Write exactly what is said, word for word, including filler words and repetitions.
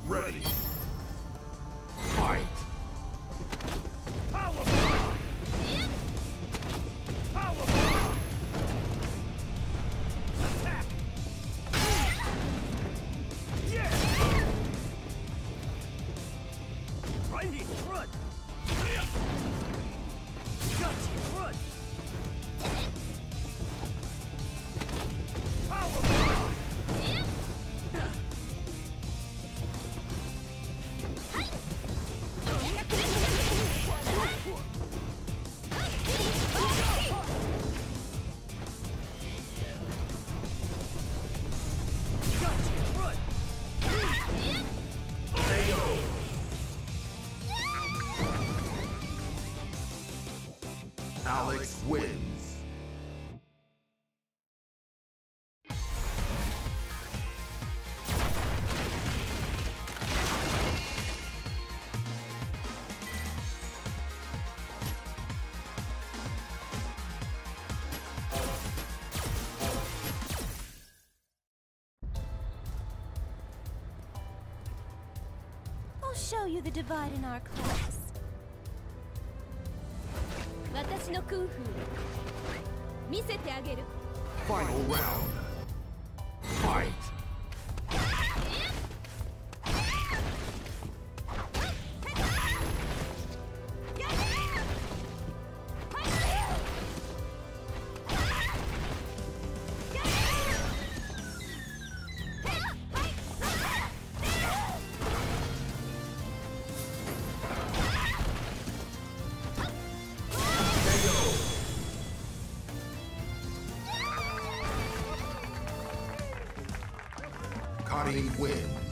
Ready. Fight. Power bomb. Power bomb. Attack. Yeah. Right here, run. Gotcha, run. Power bomb. Alex wins. I'll show you the divide in our class. 私の空風見せてあげる Final round. Fight. Cutting wins.